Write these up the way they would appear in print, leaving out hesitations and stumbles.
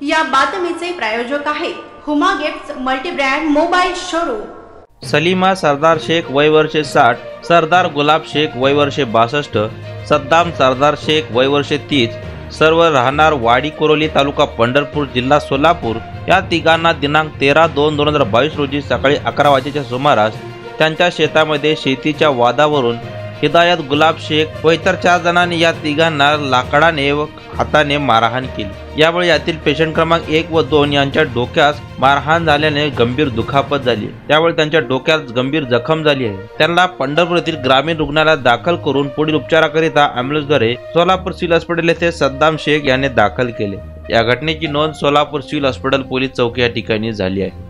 या बातमीचे प्रायोजक आहे Huma gifts multi brand mobile showroom. Salima Sardar Shaikh वय वर्षे 60, सरदार गुलाब शेख वय वर्षे 62, सद्दाम सरदार शेख वय वर्षे 30, सर्व राहणार वाडी कोरोली तालुका पंढरपूर जिल्हा सोलापूर। या तिघांना दिनांक 13/2/2022 रोजी सकाळी 11 वाजेच्या सुमारास त्यांच्या शेतामध्ये शेतीच्या वादावरून हिदायत गुलाब शेख व इतर 4 जणांनी या तिघांना लाकडाने व हाताने मारहाण केली। यावेळी यातील पेशंट क्रमांक 1 व 2 यांच्या डोक्यास मारहाण झाल्याने गंभीर दुखापत झाली। त्यावेळी त्यांच्या डोक्यात गंभीर जखम झाली आहे। त्यांना पंढरपूर येथील ग्रामीण रुग्णालयात दाखल करून पुढील उपचाराकरिता ॲम्ब्युलन्सद्वारे सोलापूर सिव्हिल हॉस्पिटल येथे सद्दाम शेख यांनी दाखल केले। या घटनेची नोंद सोलापूर सिव्हिल हॉस्पिटल पोलीस चौकी या ठिकाणी झाली आहे।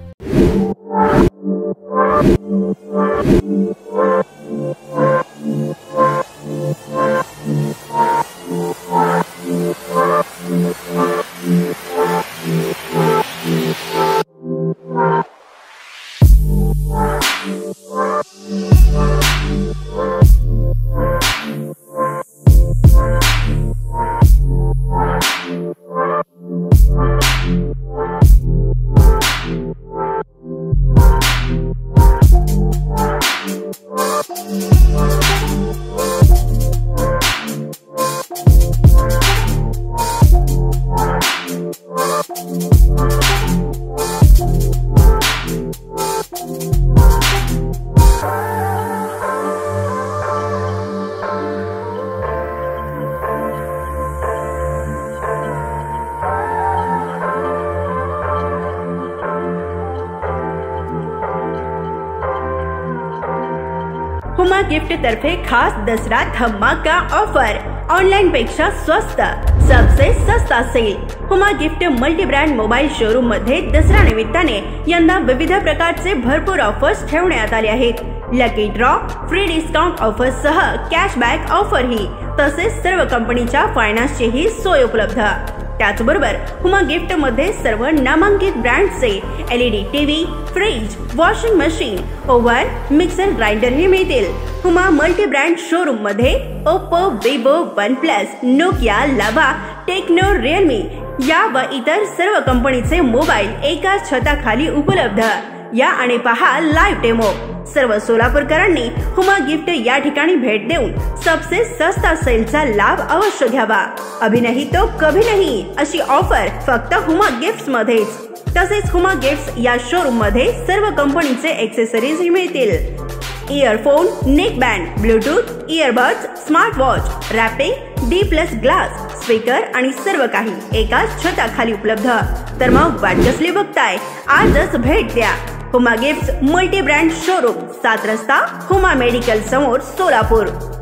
हुमा गिफ्ट तर्फे खास दसरा धमाका ऑफर, ऑनलाइन पेक्षा स्वस्त, सबसे सस्ता sale. Huma gift multi brand mobile showroom मध्ये दसरा निमित्ताने यंदा विविध प्रकारचे भरपूर ऑफर्स ठेवण्यात आले आहेत। Lucky draw, free discount offer सह कॅशबॅक ऑफर ही, तसेच सर्व कंपनीच्या फायनान्सची ही सोय उपलब्ध। त्याचबरोबर हुमा गिफ्ट मध्ये सर्व नामांकित ब्रँडचे LED TV, fridge, washing machine, oven, mixer grinder ही मिळतील। हुमा मल्टी ब्रँड शोरूम मध्ये Oppo, Vivo, OnePlus, Nokia, Lava, Tecno, Realme या व इतर सर्व कंपनीचे मोबाईल एकाच छताखाली उपलब्ध। या आणि पहा लाईव्ह डेमो। सर्व सोलापूरकरांनी हुमा गिफ्ट या ठिकाणी भेट देऊन सबसे सस्ता सेलचा लाभ अवश्य घ्यावा। अभी नहीं तो कभी नहीं अशी ऑफर फक्त हुमा गिफ्ट्स मध्येच। तसेच हुमा गिफ्ट्स या शोरूम मध्ये सर्व कंपनीचे एक्सेसरीज ही मिळतील। Earphone, neck band, Bluetooth, earbuds, smart watch, wrapping, D+ glass, speaker आणि सर्व काही एकाच छताखाली उपलब्ध। तर मग वाट कसली बघताय, आजच भेट द्या। Huma gifts multi brand showroom, 7 रस्ता, हुमा मेडिकल समोर, सोलापूर।